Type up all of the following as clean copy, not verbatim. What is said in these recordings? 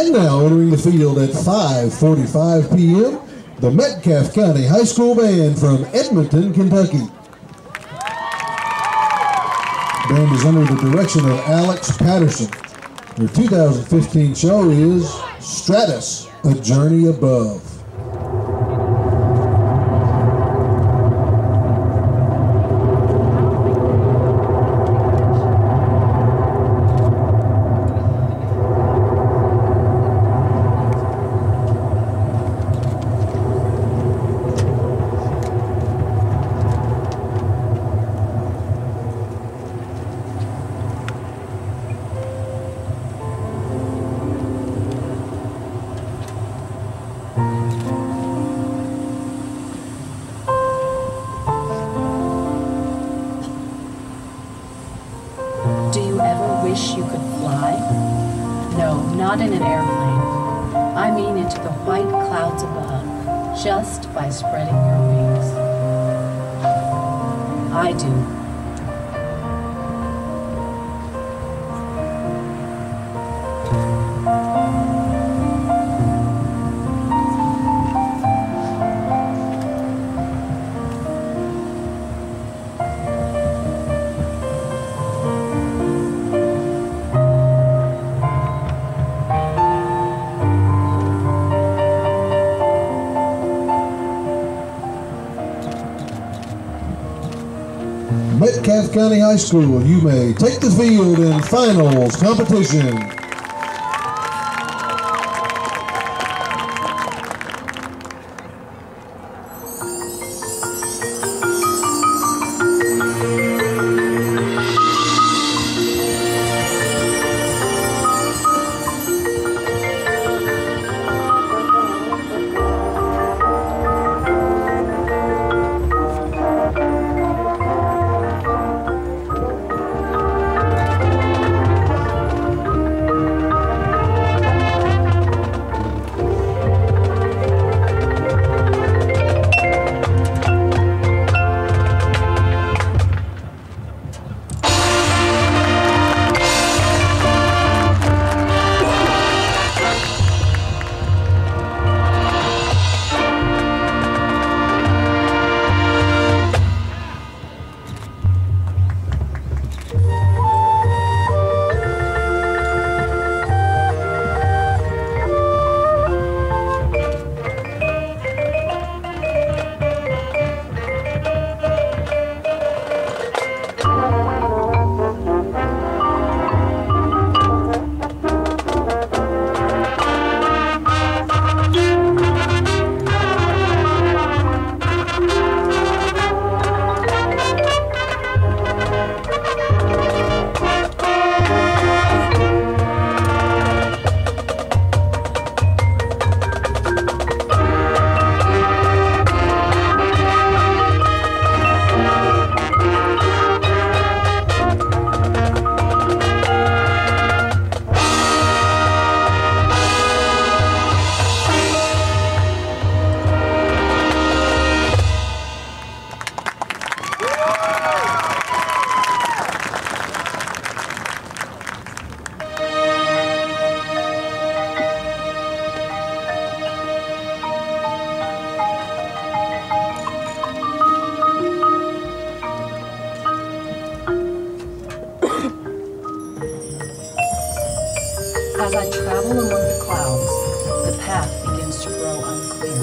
And now entering the field at 5:45 p.m., the Metcalfe County High School Band from Edmonton, Kentucky. The band is under the direction of Alex Patterson. Their 2015 show is Stratus, A Journey Above. Do you ever wish you could fly? No, not in an airplane. I mean into the white clouds above, just by spreading your wings. I do. Metcalfe County High School, you may take the field in finals competition. As I travel among the clouds, the path begins to grow unclear.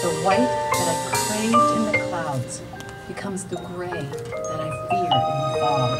The white that I craved in the clouds becomes the gray that I fear in the fog.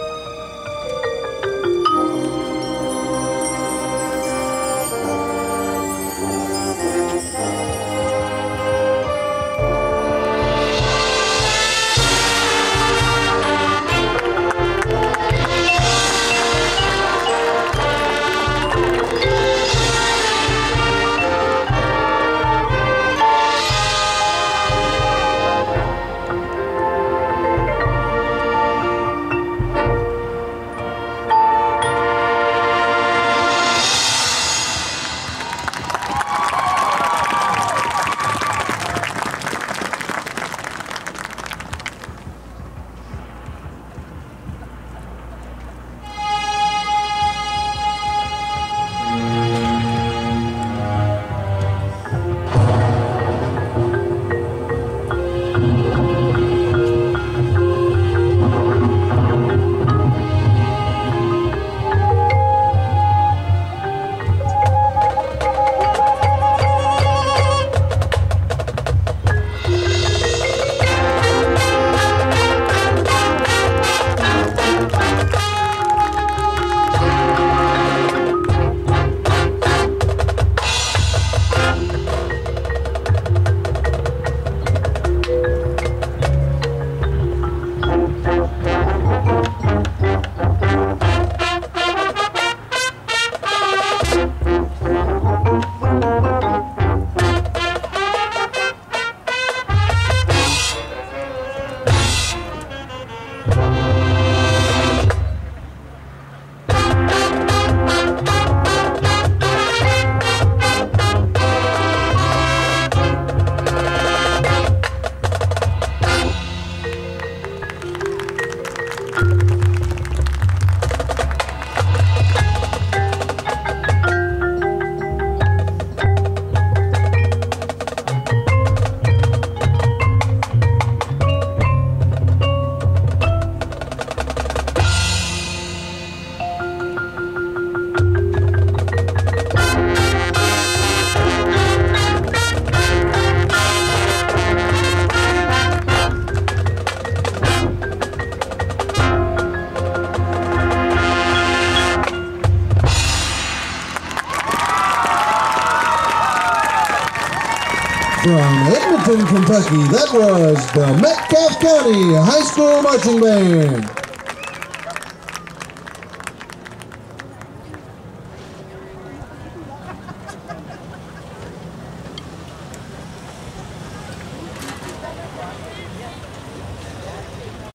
From Edmonton, Kentucky, that was the Metcalfe County High School Marching Band.